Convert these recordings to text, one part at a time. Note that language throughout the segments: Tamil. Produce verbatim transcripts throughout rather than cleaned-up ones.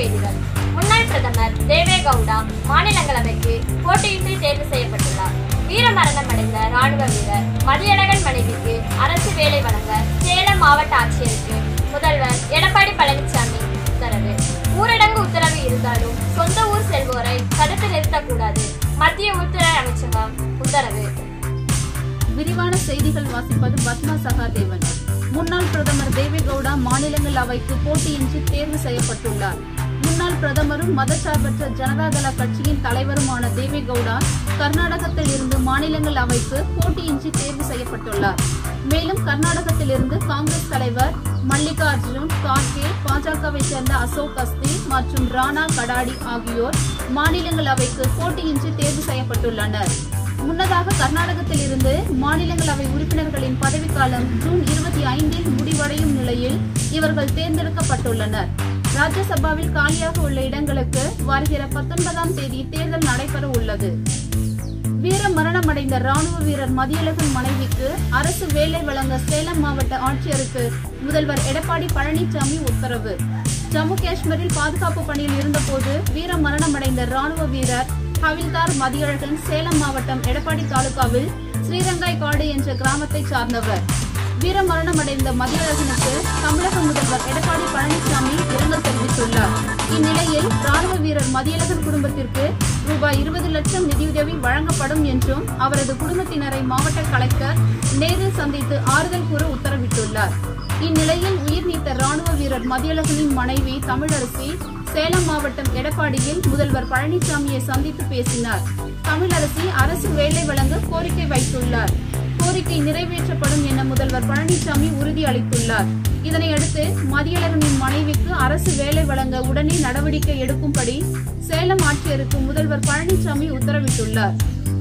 செய்திகள். முன்னாள் பிரதமர் தேவேகவுடா மாநிலங்களவைக்கு போட்டியின்றி தேர்வு செய்யப்பட்டுள்ளார். வீரமரணம் அடைந்த ராணுவ வீரர் மதியழகன் மனைவிக்கு அரசு வேலை வழங்க சேலம் மாவட்ட ஆட்சியருக்கு முதல்வர் எடப்பாடி பழனிசாமி உத்தரவு. ஊரடங்கு உத்தரவு இருந்தாலும் சொந்த ஊர் செல்வோரை தடுத்து நிறுத்தக்கூடாது. மத்திய உள்துறை அமைச்சகம் உத்தரவு. விரிவான செய்திகள் வாசிப்பது பத்மா சகாதேவன். முன்னாள் பிரதமர் தேவேகவுடா மாநிலங்களவைக்கு போட்டியின்றி தேர்வு செய்யப்பட்டுள்ளார். முன்னாள் பிரதமரும் மதச்சார்பற்ற ஜனதாதள கட்சியின் தலைவருமான தேவேகவுடா கர்நாடகத்தில் இருந்து மாநிலங்களவைக்கு போட்டியின்றி தேர்வு செய்யப்பட்டுள்ளார். மேலும் கர்நாடகத்தில் இருந்து காங்கிரஸ் தலைவர் மல்லிகார்ஜுன் கார்கே, பாஜகவை சேர்ந்த அசோக் கஸ்தி மற்றும் ராணா கடாடி ஆகியோர் மாநிலங்களவைக்கு போட்டியின்றி தேர்வு செய்யப்பட்டுள்ளனர். முன்னதாக கர்நாடகத்தில் இருந்து மாநிலங்களவை உறுப்பினர்களின் பதவிக்காலம் ஜூன் இருபத்தி ஐந்தில் முடிவடையும் நிலையில் இவர்கள் தேர்ந்தெடுக்கப்பட்டுள்ளனர். ராஜ்யசபாவில் காலியாக உள்ள இடங்களுக்கு வருகிற பத்தொன்பதாம் தேதி தேர்தல் நடைபெற உள்ளது. வீர மரணமடைந்த ராணுவ வீரர் மதியழகன் மனைவிக்கு அரசு வேலை வழங்க சேலம் மாவட்ட ஆட்சியருக்கு முதல்வர் எடப்பாடி பழனிசாமி உத்தரவு. ஜம்மு காஷ்மீரில் பாதுகாப்பு பணியில் இருந்தபோது வீர மரணமடைந்த ராணுவ வீரர் ஹவில்தார் மதியழகன் சேலம் மாவட்டம் எடப்பாடி தாலுகாவில் ஸ்ரீரங்காய்காடு என்ற கிராமத்தை சார்ந்தவர். வீரமரணமடைந்த மதியழகனுக்கு தமிழக முதல்வர் எடப்பாடி பழனிசாமி இரங்கல் தெரிவித்துள்ளார். இந்நிலையில் ராணுவ வீரர் மதியழகன் குடும்பத்திற்கு ரூபாய் இருபது லட்சம் நிதியுதவி வழங்கப்படும் என்றும் அவரது குடும்பத்தினரை மாவட்ட கலெக்டர் நேரில் சந்தித்து ஆறுதல் கூற உத்தரவிட்டுள்ளார். இந்நிலையில் உயிர் நீத்த ராணுவ வீரர் மதியழகனின் மனைவி தமிழரசி சேலம் மாவட்டம் எடப்பாடியில் முதல்வர் பழனிசாமியை சந்தித்து பேசினார். தமிழரசி அரசு வேலை வழங்க கோரிக்கை வைத்துள்ளார். கோரிக்கை நிறைவேற்றப்படும் என முதல்வர் பழனிசாமி உறுதி அளித்துள்ளார். இதனையடுத்து மதியழகனின் மனைவிக்கு அரசு வேலை வழங்க உடனே நடவடிக்கை எடுக்கும்படி சேலம் ஆட்சியருக்கு முதல்வர் பழனிசாமி உத்தரவிட்டுள்ளார்.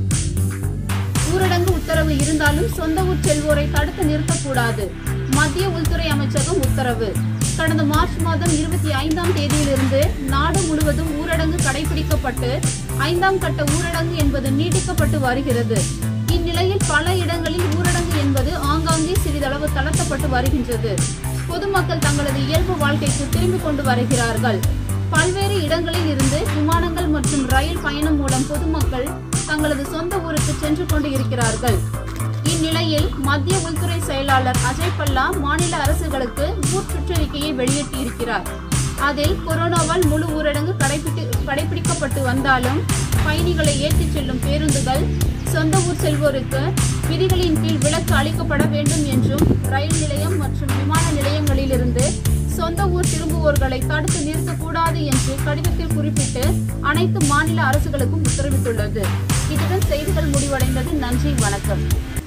ஊரடங்கு உத்தரவு இருந்தாலும் சொந்த ஊர் செல்வோரை தடுத்து நிறுத்தக்கூடாது. மத்திய உள்துறை அமைச்சகம் உத்தரவு. கடந்த மார்ச் மாதம் இருபத்தி ஐந்தாம் தேதியிலிருந்து நாடு முழுவதும் ஊரடங்கு கடைபிடிக்கப்பட்டு ஐந்தாம் கட்ட ஊரடங்கு என்பது நீட்டிக்கப்பட்டு வருகிறது. இந்நிலையில் பல இடங்களில் ஊரடங்கு என்பது ஆங்காங்கே சிறிதளவு தளர்த்தப்பட்டு வருகின்றது. பொதுமக்கள் தங்களது இயல்பு வாழ்க்கைக்கு திரும்பிக் கொண்டு வருகிறார்கள். பல்வேறு இடங்களில் இருந்து விமானங்கள் மற்றும் ரயில் பயணம் மூலம் பொதுமக்கள் தங்களது சொந்த ஊருக்கு சென்று கொண்டு இருக்கிறார்கள். இந்நிலையில் மத்திய உள்துறை செயலாளர் அஜய் பல்லா மாநில அரசுகளுக்கு ஊர் சுற்றறிக்கையை வெளியிட்டிருக்கிறார். அதில் கொரோனாவால் முழு ஊரடங்கு கடைபிடிக்கப்பட்டு வந்தாலும் பயணிகளை ஏற்றிச் செல்லும் பேருந்துகள், சொந்த ஊர் செல்வோருக்கு விதிகளின் கீழ் விலக்கு அளிக்கப்பட வேண்டும் என்றும் ரயில் நிலையம் மற்றும் விமான நிலையங்களில் இருந்து சொந்த ஊர் திரும்புவோர்களை தடுத்து நிறுத்தக்கூடாது என்று கடிதத்தில் குறிப்பிட்டு அனைத்து மாநில அரசுகளுக்கும் உத்தரவிட்டுள்ளது. இதுடன் செய்திகள் முடிவடைந்தது. நன்றி, வணக்கம்.